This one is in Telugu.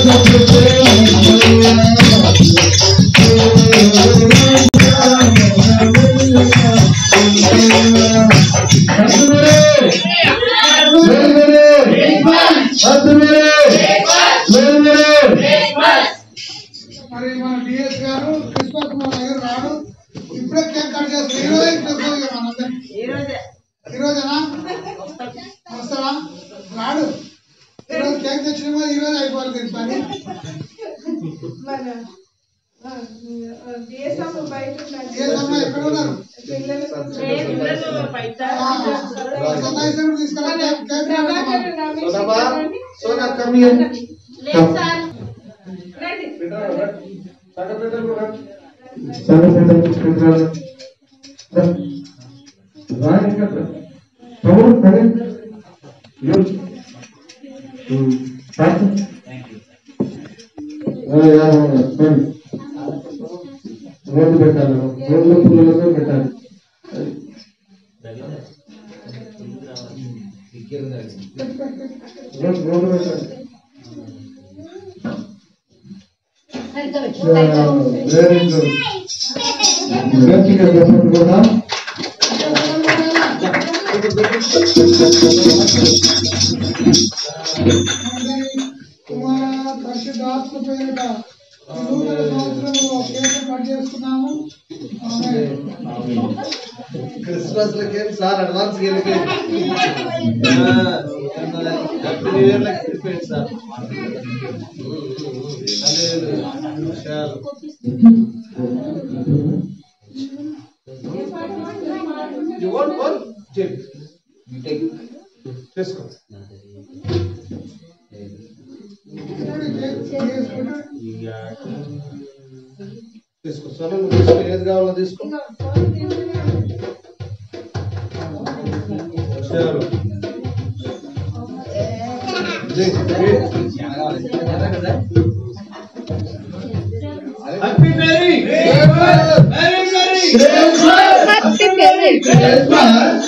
మరి మన డిఎస్ గారు క్రిస్మస్ మన దగ్గర రాడు ఇప్పుడే కేక్ కట్ చేస్తారు ఈ రోజేనా వస్తారా రాడు ఈరోజు కేక్ తెచ్చినా ఈ రోజు అయిపోవాలి పని ఎక్కడ ఉన్నారు రోడ్డు పెట్టాలి రోడ్లు పుల్లలతో పెట్టాలి రోడ్డు పెట్టాలి వెరీ గుడ్ గట్టిగా చెప్పండి కూడా పరిశుద్ధాత్మ పేరిట నూతన సంవత్సరంలో కేక్ కట్ చేసుకున్నాము క్రిస్మస్ లకి sir advance sir You want one? Take. Take. Let's go. తీసుకో సరే తీసుకో ఏది కావాలో తీసుకో happy merry merry merry happy merry Christmas